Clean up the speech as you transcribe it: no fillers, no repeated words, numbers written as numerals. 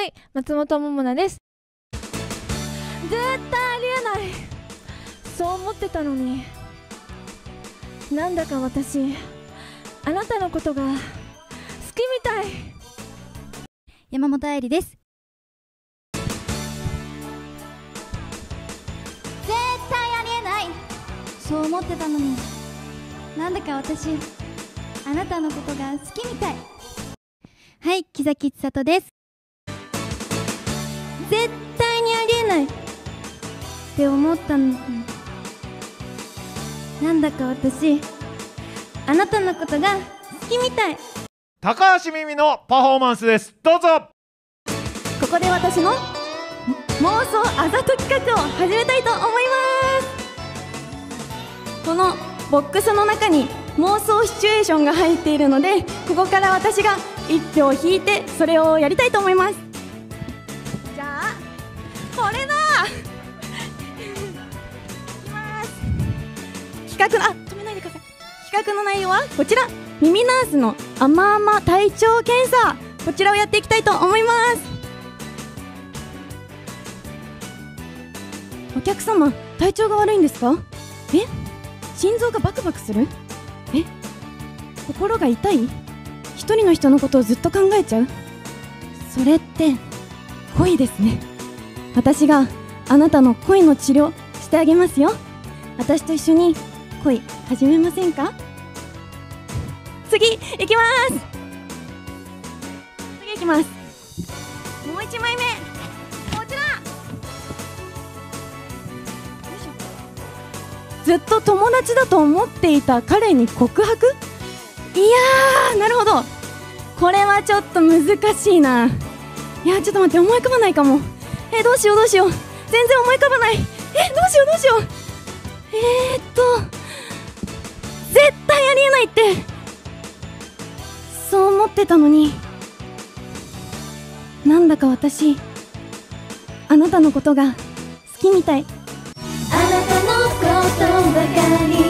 はい、松本桃奈です。絶対ありえない、そう思ってたのに。なんだか私、あなたのことが好きみたい。 山本愛理です。絶対ありえない、そう思ってたのに。なんだか私、あなたのことが好きみたい。はい、木崎千里です。絶対にありえないって思ったのに。なんだか私、あなたのことが好きみたい。 高橋みみのパフォーマンスです。どうぞ。 ここで私の妄想あざと企画を始めたいと思います。このボックスの中に妄想シチュエーションが入っているので、ここから私が一票を引いてそれをやりたいと思います。じゃあこれだいきます。企画止めないでください。企画の内容はこちら、耳ナースの甘々体調検査、こちらをやっていきたいと思います。お客様、体調が悪いんですか？心臓がバクバクする？心が痛い？一人の人のことをずっと考えちゃう？それって恋ですね。私があなたの恋の治療してあげますよ。私と一緒に恋始めませんか？次行きます。次行きます。もう一枚目、こちら。ずっと友達だと思っていた彼に告白？いやー、なるほど。これはちょっと難しいな。いやー、ちょっと待って、思い浮かばないかも。どうしよう。全然思い浮かばない。どうしよう。絶対ありえないって、そう思ってたのに。なんだか私、あなたのことが好きみたい。 あなたのことばかり